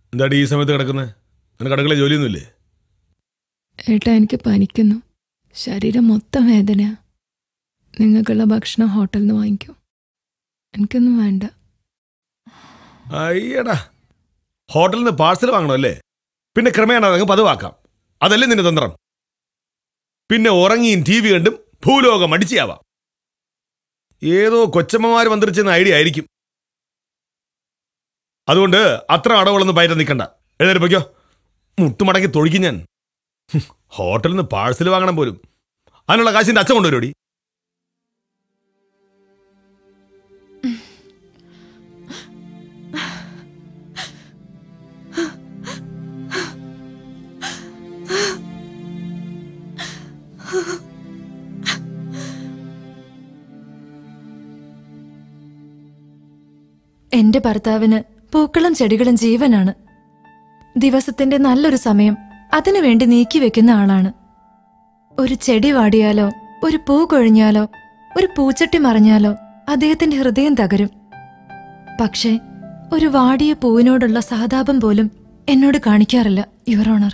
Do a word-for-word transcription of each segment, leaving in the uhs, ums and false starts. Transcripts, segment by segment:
എന്താടി ഈ സമയത്ത് കിടക്കുന്നത്? നിനക്ക് അടുക്കള ജോലിയൊന്നുമില്ലേ? ഏട്ടാ, എനിക്ക് പനിക്കുന്നു. ശരീരം മൊത്തം വേദനയാ. നിങ്ങൾക്കുള്ള ഭക്ഷണം ഹോട്ടലിൽ നിന്ന് വാങ്ങിക്കോ. എനിക്കൊന്നും വേണ്ട. അയ്യടാ, ഹോട്ടലിൽ നിന്ന് പാഴ്സൽ വാങ്ങണമല്ലേ? പിന്നെ ക്രമേണ അതങ്ങ് പതിവാക്കാം. അതല്ലേ നിന്റെ തന്ത്രം? പിന്നെ ഉറങ്ങിയും ടി വി കണ്ടും ഭൂലോകം അടിച്ചാവാം. ഏതോ കൊച്ചമ്മമാർ മന്ത്രിച്ചെന്ന ഐഡിയ ആയിരിക്കും. അതുകൊണ്ട് അത്ര അടവുകളൊന്നും പയറ്റ നിൽക്കണ്ട. എഴുന്നേറ്റ് പൊയ്ക്കോ. മുട്ടുമടക്കി തൊഴിക്കും ഞാൻ. ഹോട്ടലിൽ നിന്ന് പാഴ്സൽ വാങ്ങണം പോലും. അതിനുള്ള കാശിന്റെ അച്ഛൻ കൊണ്ടുവരുടി. എന്റെ ഭർത്താവിന് പൂക്കളും ചെടികളും ജീവനാണ്. ദിവസത്തിന്റെ നല്ലൊരു സമയം അതിനുവേണ്ടി നീക്കിവെക്കുന്ന ആളാണ്. ഒരു ചെടി വാടിയാലോ, ഒരു പൂ കൊഴിഞ്ഞാലോ, ഒരു പൂച്ചട്ടി മറിഞ്ഞാലോ അദ്ദേഹത്തിന്റെ ഹൃദയം തകരും. പക്ഷേ ഒരു വാടിയ പൂവിനോടുള്ള സഹതാപം പോലും എന്നോട് കാണിക്കാറില്ല, യുവർ ഓണർ.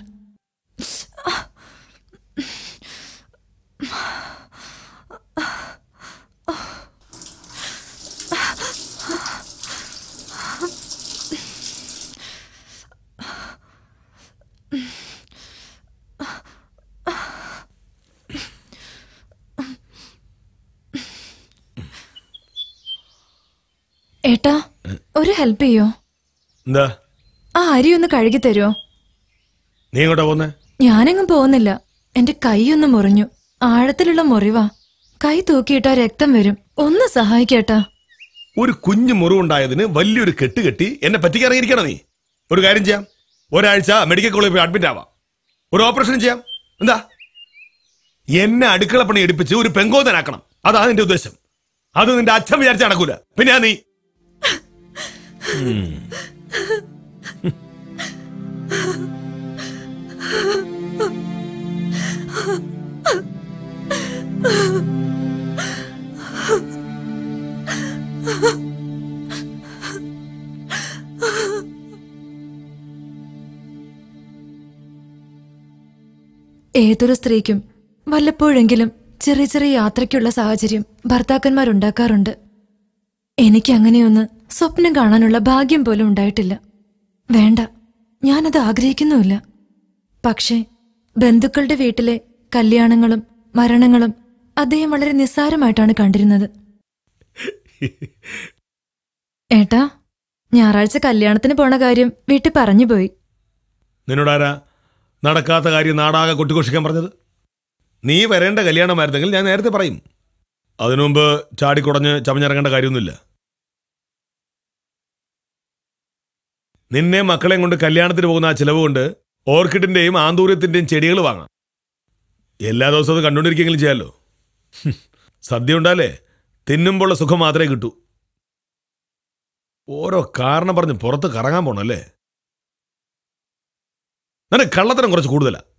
ഏട്ടാ, ഒരു ഹെൽപ്പ് ചെയ്യോ? എന്താ? ആ അരി ഒന്ന് കഴുകി തരുമോ? നീ എങ്ങോട്ടാ പോന്നെ? ഞാനെങ്ങും പോകുന്നില്ല. എന്റെ കൈയൊന്ന് മുറിഞ്ഞു. ആഴത്തിലുള്ള മുറിവാ. കൈ തൂക്കിയിട്ടാ രക്തം വരും. ഒന്ന് സഹായിക്കേട്ടാ. ഒരു കുഞ്ഞു മുറിവുണ്ടായതിന് വലിയൊരു കെട്ട് കെട്ടി എന്നെ പറ്റിക്കറിയിരിക്കണം നീ. ഒരു കാര്യം ചെയ്യാം, ഒരാഴ്ച മെഡിക്കൽ കോളേജിൽ പോയി അഡ്മിറ്റ് ആവാം. ഒരു ഓപ്പറേഷൻ ചെയ്യാം. എന്താ? എന്നെ അടുക്കള പണി എടുപ്പിച്ച് ഒരു പെങ്കോതനാക്കണം. അതാണ് നിന്റെ ഉദ്ദേശം. അത് നിന്റെ അച്ഛൻ വിചാരിച്ച നടക്കൂല. പിന്നെ നീ ഏതൊരു സ്ത്രീക്കും വല്ലപ്പോഴെങ്കിലും ചെറിയ ചെറിയ യാത്രയ്ക്കുള്ള സാഹചര്യം ഭർത്താക്കന്മാരുണ്ടാക്കാറുണ്ട്. എനിക്ക് അങ്ങനെയൊന്ന് സ്വപ്നം കാണാനുള്ള ഭാഗ്യം പോലും ഉണ്ടായിട്ടില്ല. വേണ്ട, ഞാനത് ആഗ്രഹിക്കുന്നുമില്ല. പക്ഷേ ബന്ധുക്കളുടെ വീട്ടിലെ കല്യാണങ്ങളും മരണങ്ങളും അദ്ദേഹം വളരെ നിസ്സാരമായിട്ടാണ് കണ്ടിരുന്നത്. ഏട്ടാ, ഞായറാഴ്ച കല്യാണത്തിന് പോണ കാര്യം വീട്ടിൽ പറഞ്ഞുപോയി. നിന്നോടാരാ നടക്കാത്ത കാര്യം നാടാകെ കൊട്ടിഘോഷിക്കാൻ പറഞ്ഞത്? നീ വരേണ്ട കല്യാണമായിരുന്നെങ്കിൽ ഞാൻ നേരത്തെ പറയും. അതിനുമുമ്പ് ചാടിക്കുടഞ്ഞ് ചമഞ്ഞിറങ്ങേണ്ട കാര്യമൊന്നുമില്ല. നിന്നെ മക്കളെയും കൊണ്ട് കല്യാണത്തിന് പോകുന്ന ആ ചിലവ് കൊണ്ട് ഓർക്കിഡിന്റെയും ആന്തൂര്യത്തിന്റെയും ചെടികൾ വാങ്ങാം. എല്ലാ ദിവസവും അത് കണ്ടുകൊണ്ടിരിക്കെങ്കിലും ചെയ്യാമല്ലോ. സദ്യ ഉണ്ടാലേ തിന്നുമ്പോഴുള്ള സുഖം മാത്രമേ കിട്ടൂ. ഓരോ കാരണം പറഞ്ഞ് പുറത്ത് കറങ്ങാൻ പോണല്ലേ? നിനക്ക് കള്ളത്തരം കുറച്ച് കൂടുതലാ.